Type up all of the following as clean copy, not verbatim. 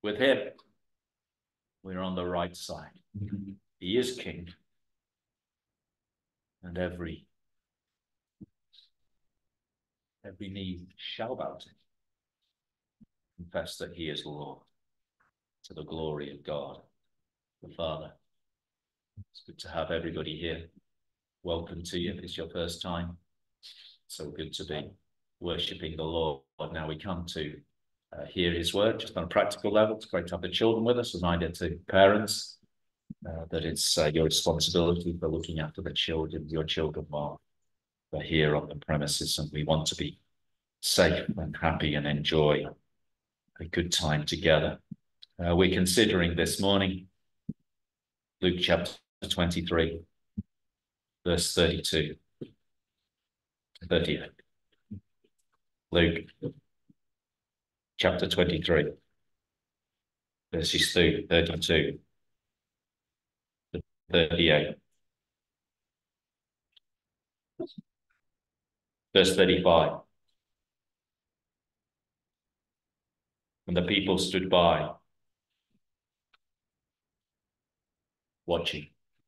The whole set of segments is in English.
With him, we're on the right side. He is king. And every knee shall bow to him. Confess that he is Lord, to the glory of God, the Father. It's good to have everybody here. Welcome to you if it's your first time. So good to be worshipping the Lord. Now we come to hear his word, just on a practical level. It's great to have the children with us. Reminder to parents that it's your responsibility for looking after the children, your children, while they're here on the premises, and we want to be safe and happy and enjoy a good time together. We're considering this morning Luke chapter 23, verse 32 to 38. Luke chapter 23, verses 32 to 38. Verse 35. And the people stood by, watching.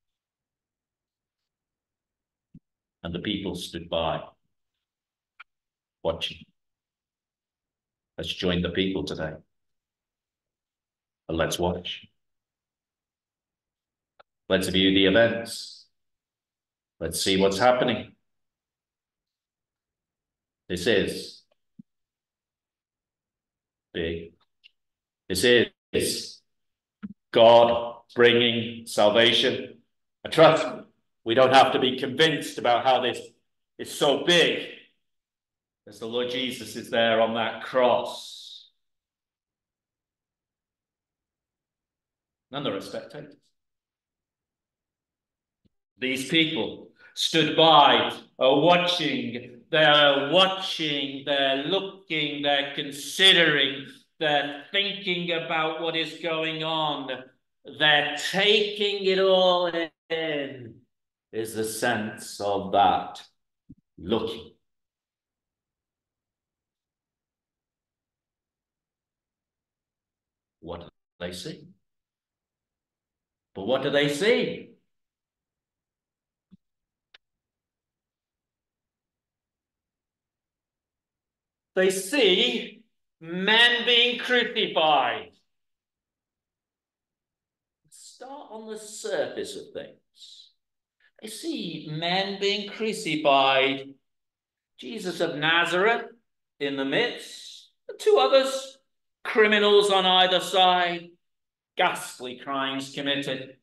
And the people stood by, watching. Let's join the people today. And let's watch. Let's view the events. Let's see what's happening. This is big. This is God bringing salvation. I trust we don't have to be convinced about how this is so big, as the Lord Jesus is there on that cross. None of the spectators. These people stood by, are watching, they're looking, they're considering, they're thinking about what is going on. They're taking it all in, is the sense of that looking. What do they see? But what do they see? They see men being crucified. Start on the surface of things. They see men being crucified. Jesus of Nazareth in the midst. The two others, criminals on either side. Ghastly crimes committed.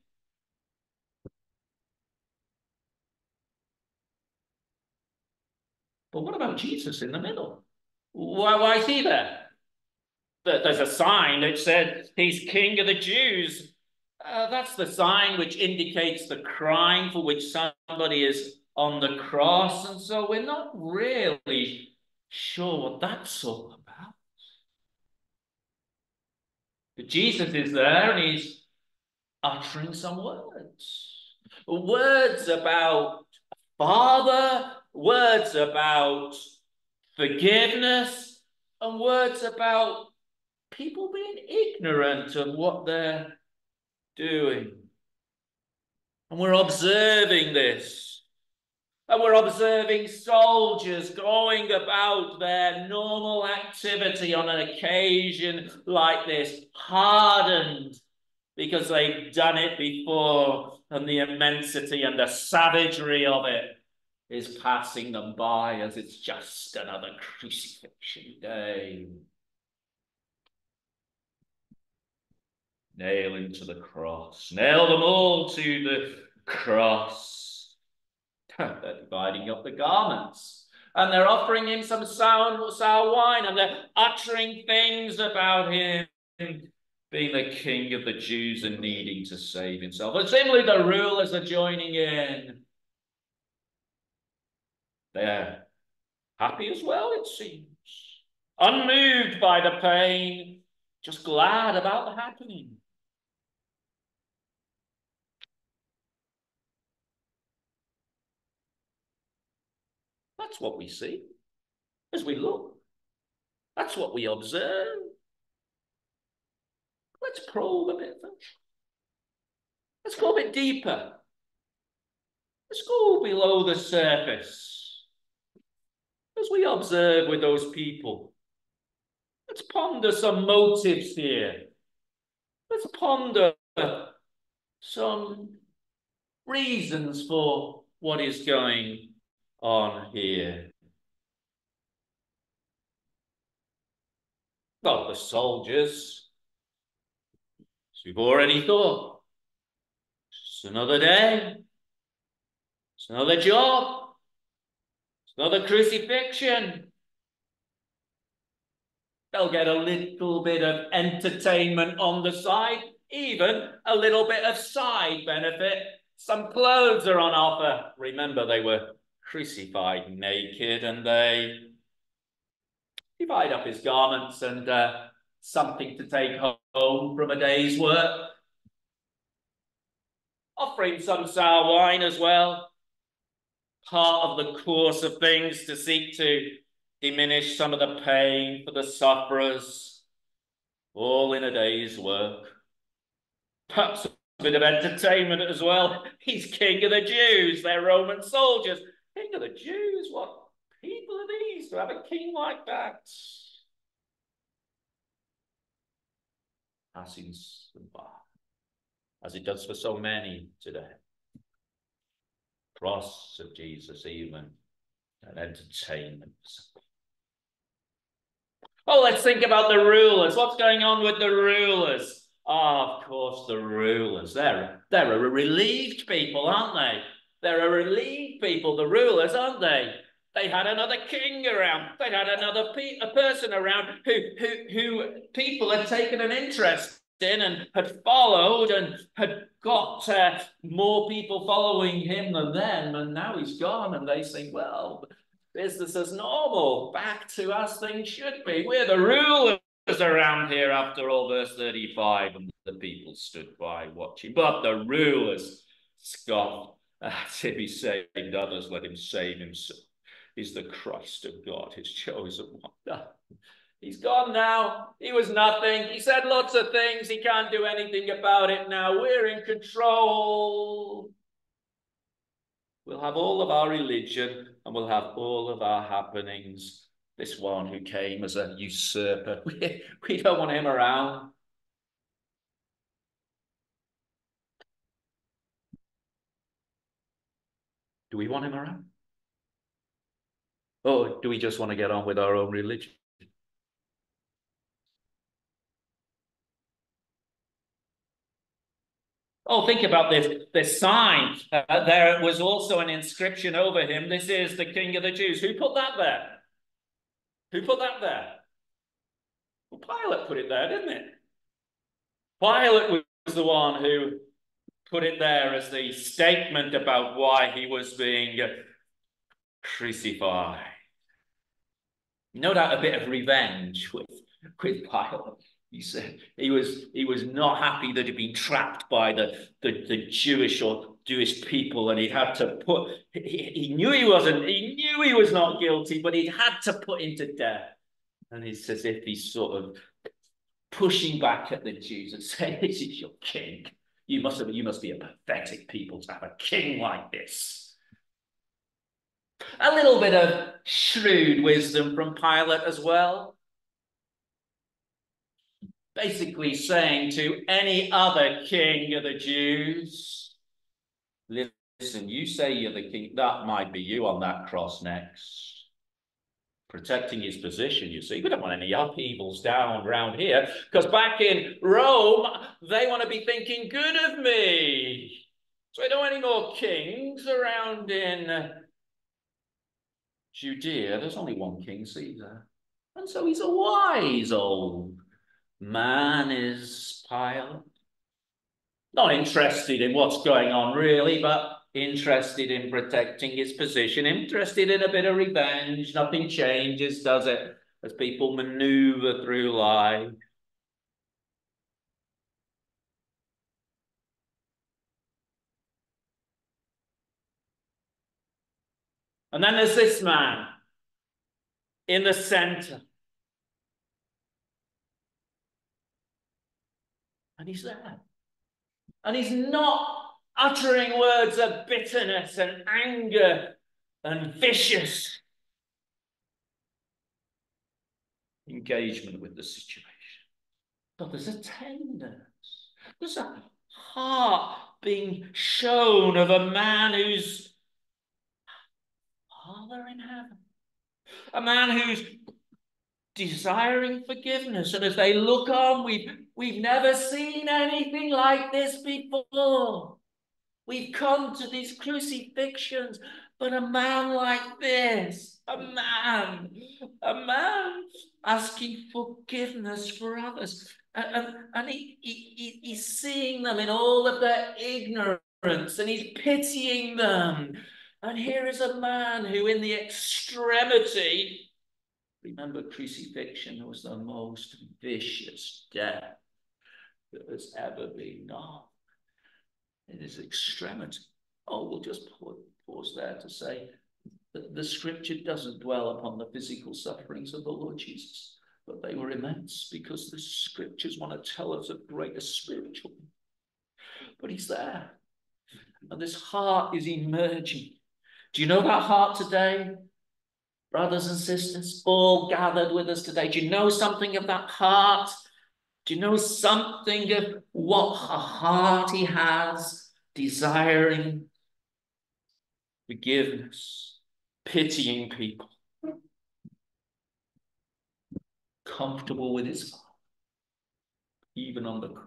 But what about Jesus in the middle? Why is he there? There's a sign that said he's King of the Jews. That's the sign which indicates the crime for which somebody is on the cross. And so we're not really sure what that's all about. But Jesus is there and he's uttering some words. Words about Father, words about forgiveness, and words about people being ignorant of what they're doing. And we're observing this. And we're observing soldiers going about their normal activity on an occasion like this, hardened because they've done it before, and the immensity and the savagery of it is passing them by as it's just another crucifixion day. Nail him to the cross. Nail them all to the cross. They're dividing up the garments. And they're offering him some sour wine. And they're uttering things about him being the King of the Jews and needing to save himself. And similarly, the rulers are joining in. They're happy as well, it seems. Unmoved by the pain, just glad about the happening. That's what we see as we look. That's what we observe. Let's probe a bit. Let's go a bit deeper. Let's go below the surface. As we observe with those people, let's ponder some motives here. Let's ponder some reasons for what is going on here. Well, the soldiers, as we've already thought, it's another day, it's another job, it's another crucifixion. They'll get a little bit of entertainment on the side, even a little bit of side benefit. Some clothes are on offer. Remember, they were crucified naked, and they divide up his garments and something to take home from a day's work. Offer him some sour wine as well. Part of the course of things to seek to diminish some of the pain for the sufferers, all in a day's work. Perhaps a bit of entertainment as well. He's king of the Jews. They're Roman soldiers. King of the Jews? What people are these to have a king like that? Passing by, as it does for so many today. Cross of Jesus, even an entertainment. Oh, let's think about the rulers. What's going on with the rulers? Oh, of course, the rulers. They're a relieved people, aren't they? They're a relieved people, the rulers, aren't they? They had another king around. They had another person around who people had taken an interest in and had followed and had got more people following him than them. And now he's gone, and they think, well, business as normal, back to as things should be. We're the rulers around here, after all, verse 35, and the people stood by watching. But the rulers scoffed. As if he saved others, let him save himself. He's the Christ of God, his chosen one. He's gone now. He was nothing. He said lots of things. He can't do anything about it now. We're in control. We'll have all of our religion, and we'll have all of our happenings. This one who came as a usurper, we don't want him around. Do we want him around? Or do we just want to get on with our own religion? Oh, think about this sign. There was also an inscription over him. This is the King of the Jews. Who put that there? Who put that there? Well, Pilate put it there, didn't it? Pilate was the one who put it there as the statement about why he was being crucified. No doubt a bit of revenge with Pilate. He said he was not happy that he'd been trapped by the Jewish people, and he had to put. He knew he wasn't. He knew he was not guilty, but he had to put him to death. And it's as if he's sort of pushing back at the Jews and saying, "This is your king. You must be a pathetic people to have a king like this." A little bit of shrewd wisdom from Pilate as well. Basically saying to any other king of the Jews, listen, you say you're the king, that might be you on that cross next. Protecting his position, you see. We don't want any upheavals down around here, because back in Rome, they want to be thinking good of me. So I don't want any more kings around in Judea. There's only one king, Caesar. And so he's a wise old man, is Pilate. Not interested in what's going on, really, but interested in protecting his position, interested in a bit of revenge. Nothing changes, does it, as people maneuver through life? And then there's this man in the center. And he's there. And he's not uttering words of bitterness and anger and vicious engagement with the situation. But there's a tenderness. There's a heart being shown of a man who's Father in heaven. A man who's desiring forgiveness. And as they look on, we've never seen anything like this before. We've come to these crucifixions, but a man like this, a man asking forgiveness for others. And he's seeing them in all of their ignorance, and he's pitying them. And here is a man who in the extremity, remember, crucifixion was the most vicious death that has ever been known. In his extremity. Oh, we'll just pause there to say that the scripture doesn't dwell upon the physical sufferings of the Lord Jesus, but they were immense because the scriptures want to tell us of greater spiritual. But he's there. And this heart is emerging. Do you know that heart today? Brothers and sisters, all gathered with us today. Do you know something of that heart? Do you know something of what a heart he has, desiring forgiveness, pitying people, comfortable with his Father, even on the cross?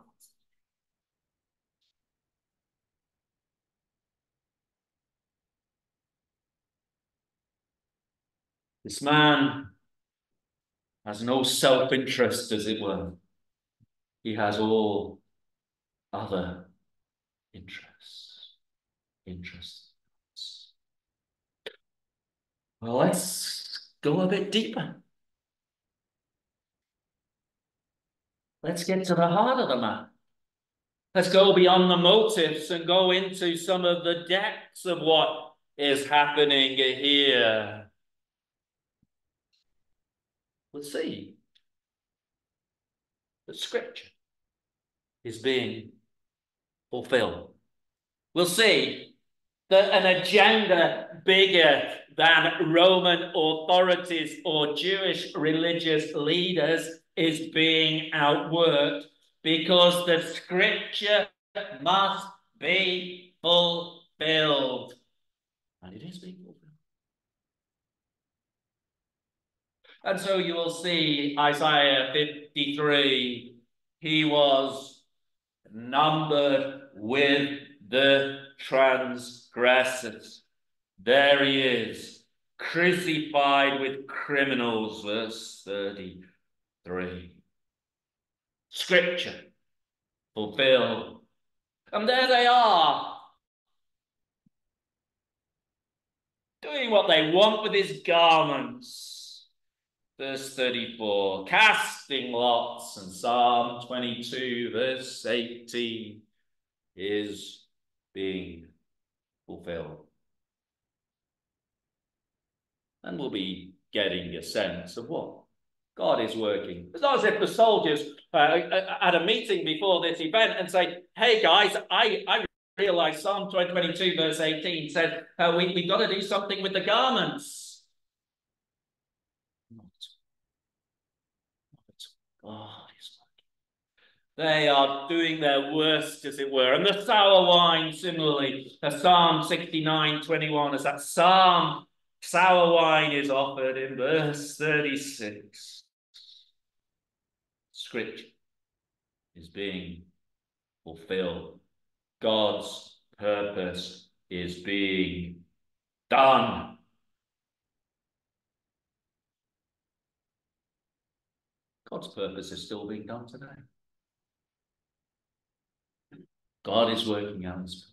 This man has no self-interest, as it were. He has all other interests. Well, let's go a bit deeper. Let's get to the heart of the man. Let's go beyond the motives and go into some of the depths of what is happening here. We'll see that scripture is being fulfilled. We'll see that an agenda bigger than Roman authorities or Jewish religious leaders is being outworked, because the scripture must be fulfilled. And it is being fulfilled. And so you will see Isaiah 53, he was numbered with the transgressors. There he is, crucified with criminals, verse 33. Scripture fulfilled. And there they are, doing what they want with his garments. Verse 34, casting lots, and Psalm 22, verse 18 is being fulfilled. And we'll be getting a sense of what God is working. It's not as if the soldiers had a meeting before this event and say, hey guys, I realize Psalm 22, verse 18 says we've got to do something with the garments. God is working. They are doing their worst, as it were. And the sour wine, similarly, Psalm 69:21, as that psalm, sour wine is offered in verse 36. Scripture is being fulfilled. God's purpose is being done. God's purpose is still being done today. God is working out his purpose.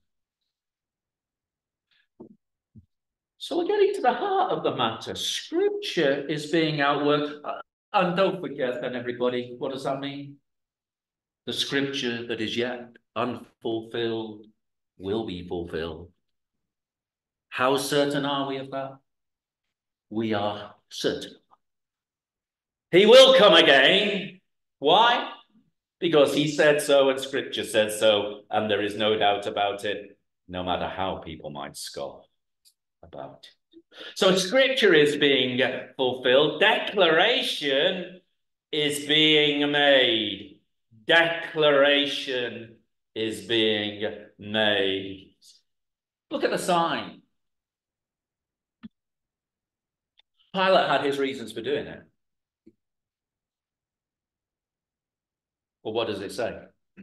So we're getting to the heart of the matter. Scripture is being outworked. And don't forget then, everybody, what does that mean? The scripture that is yet unfulfilled will be fulfilled. How certain are we of that? We are certain. He will come again. Why? because he said so and scripture says so, and there is no doubt about it, no matter how people might scoff about it. So scripture is being fulfilled. Declaration is being made. Declaration is being made. Look at the sign. Pilate had his reasons for doing it. Well, what does it say?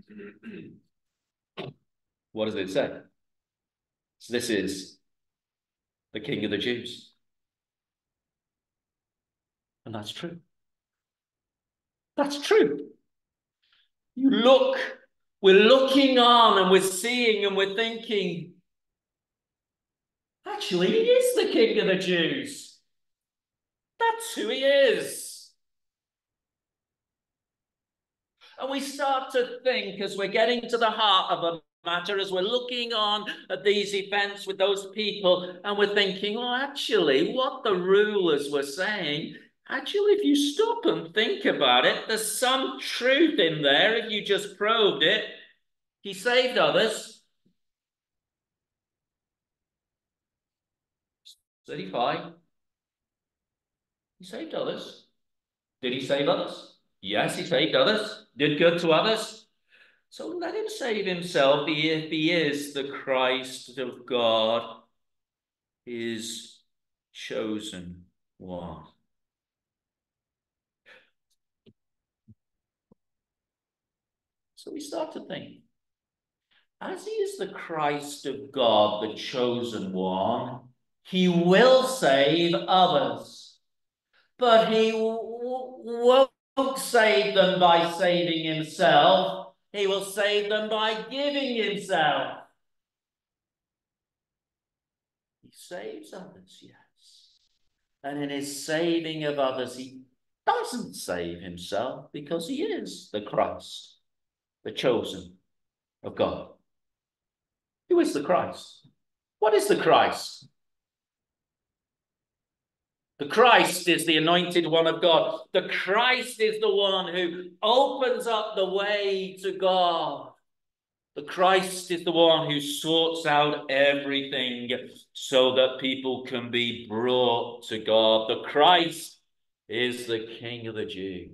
What does it say? So this is the King of the Jews. And that's true. That's true. You look, we're looking on and we're seeing and we're thinking, actually, he is the King of the Jews. That's who he is. And we start to think, as we're getting to the heart of a matter, as we're looking on at these events with those people, and we're thinking, oh, actually, what the rulers were saying, actually, if you stop and think about it, there's some truth in there if you just probed it. He saved others. 35. He saved others. Did he save others? Yes, he saved others. Did good to others. So let him save himself if he is the Christ of God, his chosen one. So we start to think, as he is the Christ of God, the chosen one, he will save others. But he won't save them by saving himself. He will save them by giving himself. He saves others, yes. And in his saving of others, he doesn't save himself because he is the Christ, the chosen of God. Who is the Christ? What is the Christ? The Christ is the anointed one of God. The Christ is the one who opens up the way to God. The Christ is the one who sorts out everything so that people can be brought to God. The Christ is the King of the Jews.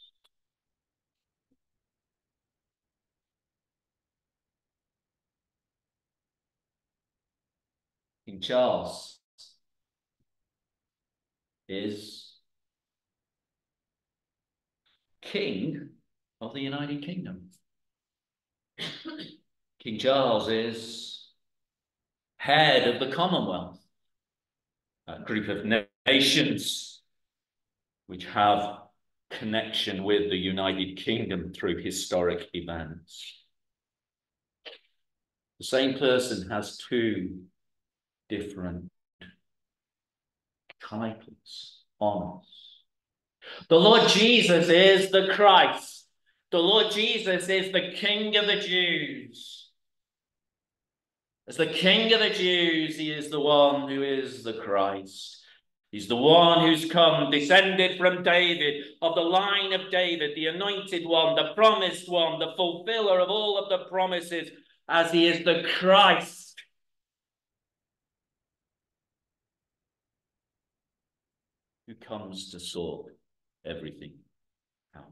King Charles is King of the United Kingdom. King Charles is head of the Commonwealth, a group of nations which have connection with the United Kingdom through historic events. The same person has two different titles, honors. The Lord Jesus is the Christ. The Lord Jesus is the King of the Jews. As the King of the Jews, he is the one who is the Christ. He's the one who's come, descended from David, of the line of David, the anointed one, the promised one, the fulfiller of all of the promises, as he is the Christ. Who comes to sort everything out.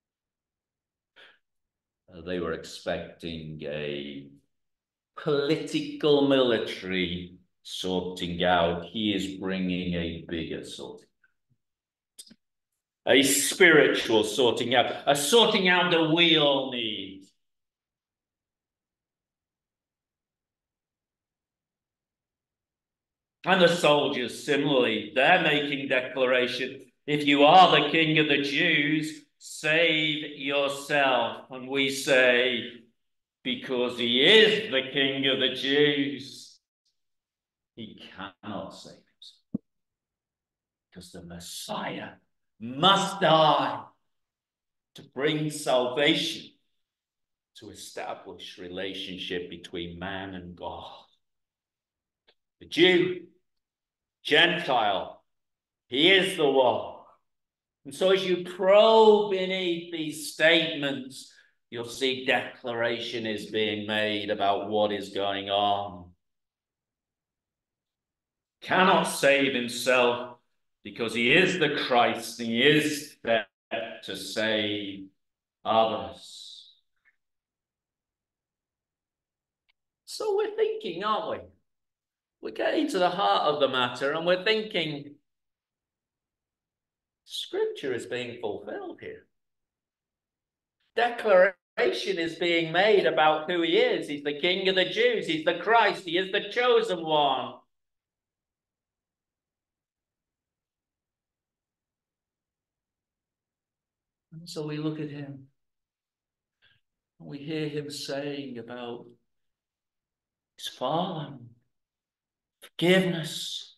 They were expecting a political military sorting out. He is bringing a bigger sorting out. A spiritual sorting out. A sorting out that we all need. And the soldiers, similarly, they're making declaration. If you are the King of the Jews, save yourself. And we say, because he is the King of the Jews, he cannot save himself. Because the Messiah must die to bring salvation, to establish relationship between man and God. The Jew, Gentile, he is the one. And so as you probe beneath these statements, you'll see declaration is being made about what is going on. Cannot save himself because he is the Christ, and he is there to save others. So we're thinking, aren't we? We're getting to the heart of the matter, and we're thinking, Scripture is being fulfilled here. Declaration is being made about who he is. He's the King of the Jews. He's the Christ. He is the chosen one. And so we look at him, and we hear him saying about his fallen, forgiveness,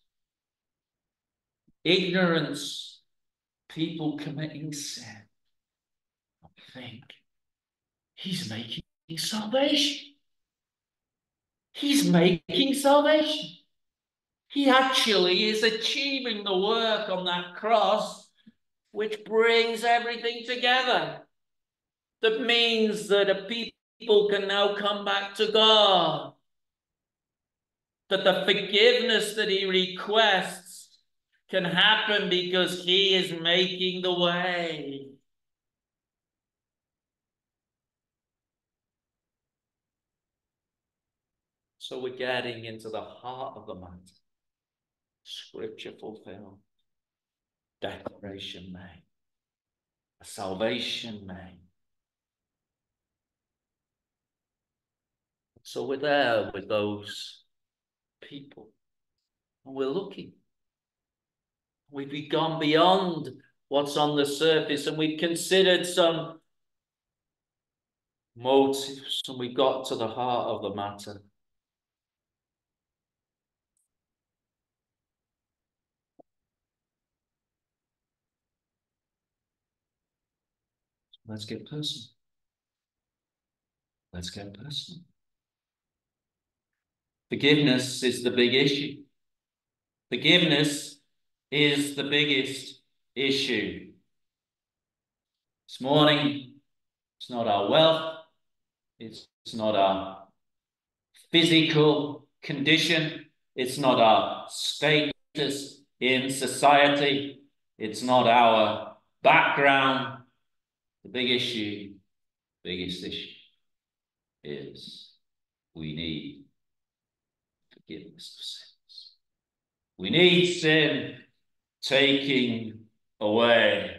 ignorance, people committing sin. And we think, he's making salvation. He's making salvation. He actually is achieving the work on that cross, which brings everything together. That means that a people can now come back to God. That the forgiveness that he requests can happen because he is making the way. So we're getting into the heart of the matter. Scripture fulfilled. Declaration made. A salvation made. So we're there with those people. And we're looking. We've gone beyond what's on the surface, and we've considered some motives, and we got to the heart of the matter. Let's get personal. Let's get personal. Forgiveness is the big issue. Forgiveness is the biggest issue. This morning, it's not our wealth. It's not our physical condition. It's not our status in society. It's not our background. The big issue, biggest issue is we need forgiveness of sins. We need sin taking away.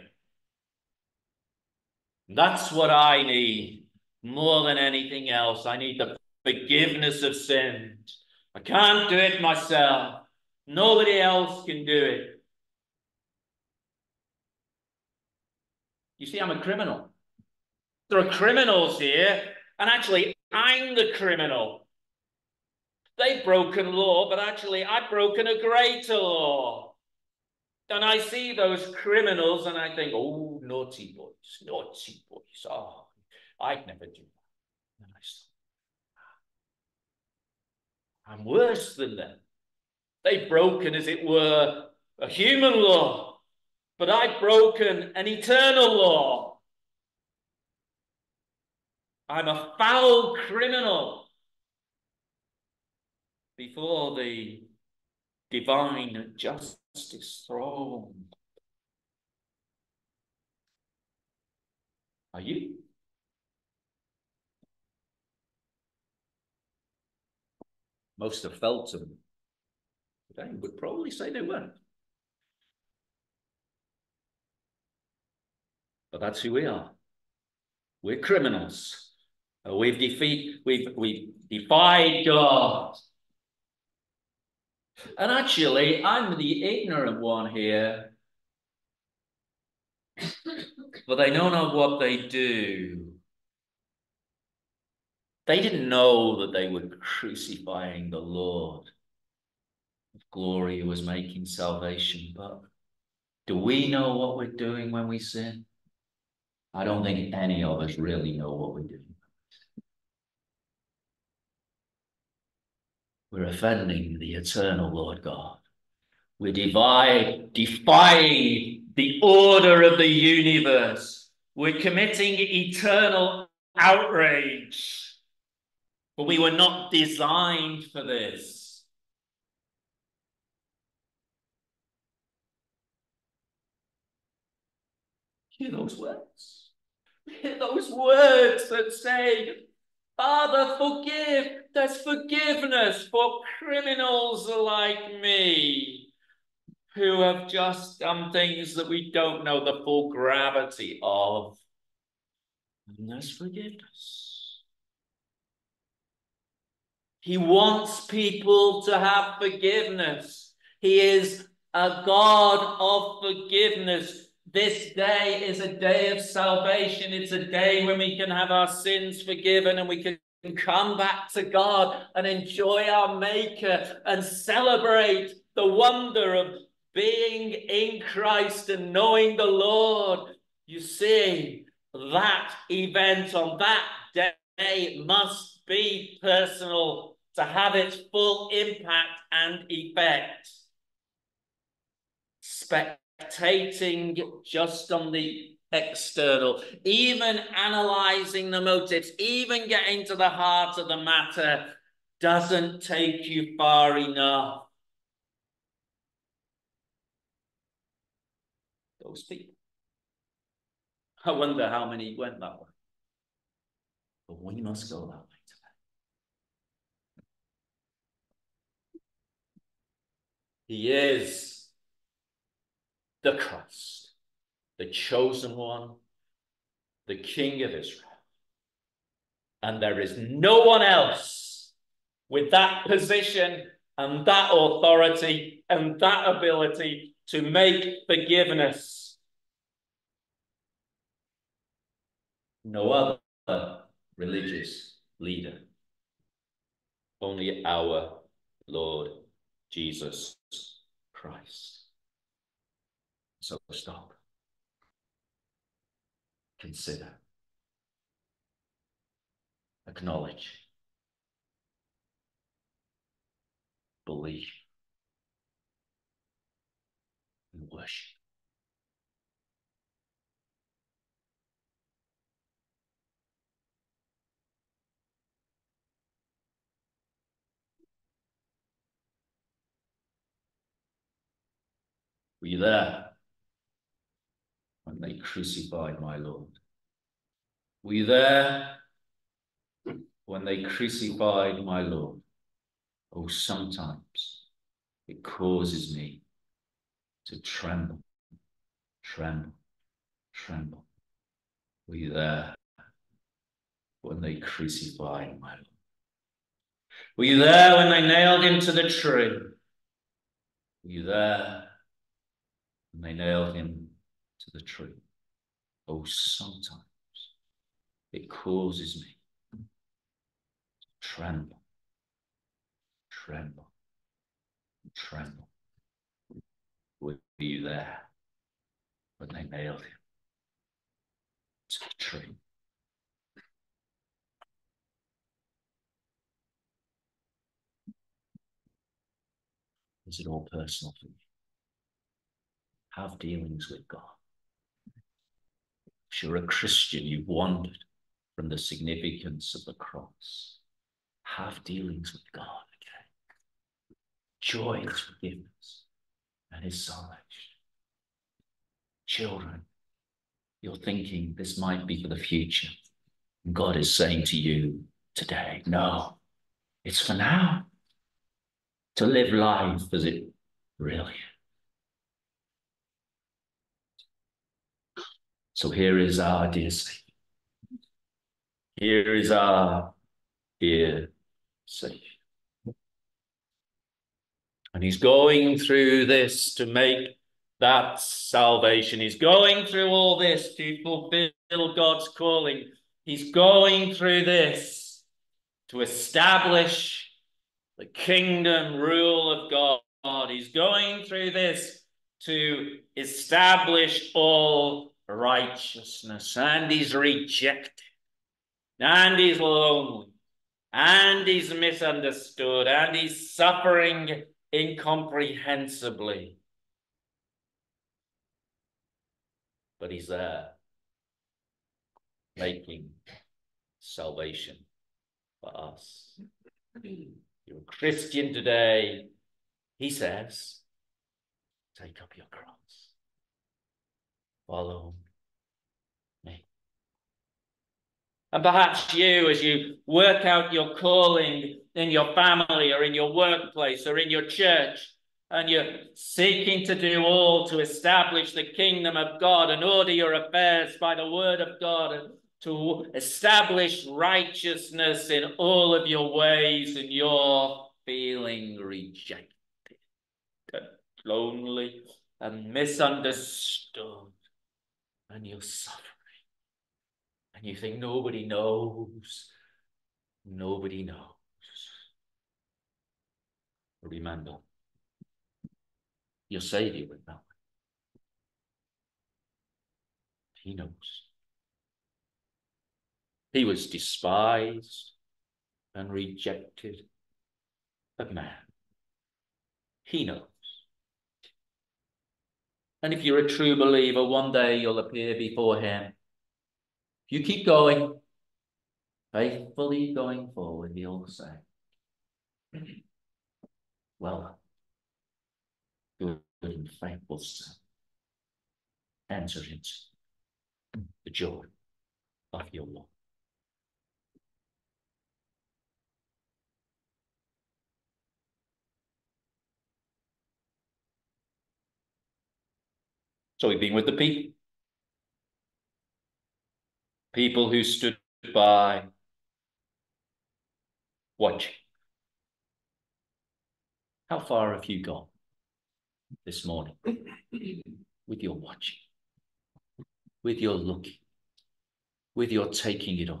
That's what I need more than anything else. I need the forgiveness of sins. I can't do it myself. Nobody else can do it. You see, I'm a criminal. There are criminals here, and actually, I'm the criminal. They've broken law, but actually, I've broken a greater law. And I see those criminals, and I think, oh, naughty boys, naughty boys. Oh, I'd never do that. And I'm worse than them. They've broken, as it were, a human law, but I've broken an eternal law. I'm a foul criminal before the divine justice throne. Are you? Most have felt them. Today would probably say they weren't. But that's who we are. We're criminals. We've defied God. And actually, I'm the ignorant one here. But they don't know what they do. They didn't know that they were crucifying the Lord of glory who was making salvation. But do we know what we're doing when we sin? I don't think any of us really know what we're doing. We're offending the eternal Lord God. We're defying the order of the universe. We're committing eternal outrage. But we were not designed for this. Hear those words. Hear those words that say, Father, forgive. There's forgiveness for criminals like me who have just done things that we don't know the full gravity of. And there's forgiveness. He wants people to have forgiveness. He is a God of forgiveness. This day is a day of salvation. It's a day when we can have our sins forgiven and we can come back to God and enjoy our Maker and celebrate the wonder of being in Christ and knowing the Lord. You see, that event on that day must be personal to have its full impact and effect. Spectating just on the external, even analyzing the motives, even getting to the heart of the matter doesn't take you far enough. Those people. I wonder how many went that way. But we must go that way. He is the Christ, the chosen one, the King of Israel. And there is no one else with that position and that authority and that ability to make forgiveness. No other religious leader. Only our Lord Jesus Christ. So stop. Consider. Acknowledge. Believe. And worship. Were you there when they crucified my Lord? Were you there when they crucified my Lord? Oh, sometimes it causes me to tremble, tremble, tremble. Were you there when they crucified my Lord? Were you there when they nailed him to the tree? Were you there when they nailed him to the tree? Oh, sometimes it causes me to tremble, tremble, tremble. Were you there when they nailed him to the tree? Is it all personal for you? Have dealings with God. If you're a Christian, you've wandered from the significance of the cross. Have dealings with God again. Joy is forgiveness and his salvation. Children, you're thinking this might be for the future. And God is saying to you today, no, it's for now. To live life as it really is. So here is our dear Savior. Here is our dear Savior. And he's going through this to make that salvation. He's going through all this to fulfill God's calling. He's going through this to establish the kingdom rule of God. He's going through this to establish all righteousness. And he's rejected. And he's lonely. And he's misunderstood. And he's suffering incomprehensibly. But he's there, making salvation for us. You're a Christian today. He says, take up your cross. Follow me. And perhaps you, as you work out your calling in your family or in your workplace or in your church, and you're seeking to do all to establish the kingdom of God and order your affairs by the word of God and to establish righteousness in all of your ways, and you're feeling rejected and lonely and misunderstood, and you're suffering. And you think nobody knows. Nobody knows. Remember, your Savior would know. He knows. He was despised and rejected of man. He knows. And if you're a true believer, one day you'll appear before him. If you keep going, faithfully going forward, he'll say, well, good and faithful son, enter into the joy of your Lord. So we've been with the people who stood by, watching. How far have you gone this morning with your watching, with your looking, with your taking it on?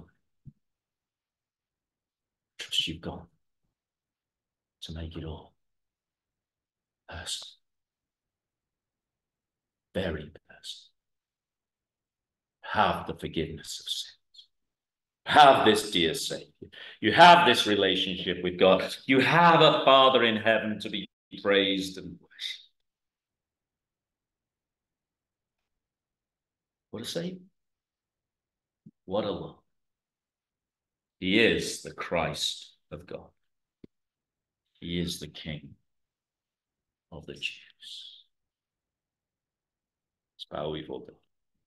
Trust you've gone to make it all personal, very personal. Have the forgiveness of sins. Have this dear Savior. You have this relationship with God. You have a Father in heaven to be praised and worshipped. What a Savior. What a love. He is the Christ of God. He is the King of the Jews. Let's bow before God.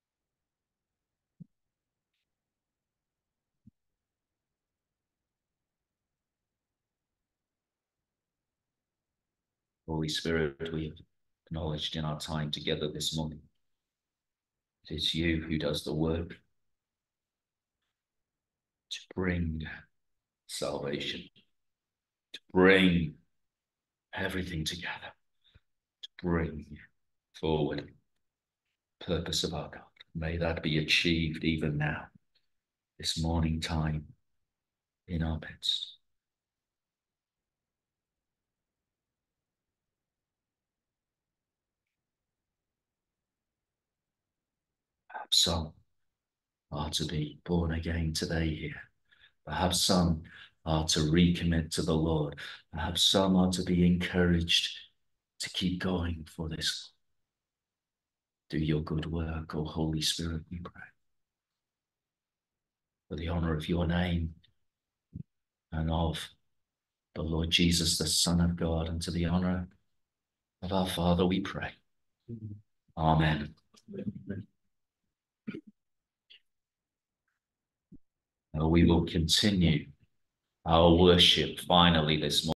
Holy Spirit, we have acknowledged in our time together this morning, it is you who does the work to bring salvation, to bring everything together, to bring forward the purpose of our God. May that be achieved even now, this morning time in our midst. Perhaps some are to be born again today here. Perhaps some are to recommit to the Lord. Perhaps some are to be encouraged to keep going for this. Do your good work, O Holy Spirit, we pray. For the honor of your name and of the Lord Jesus, the Son of God, and to the honor of our Father, we pray. Amen. We will continue our worship finally this morning.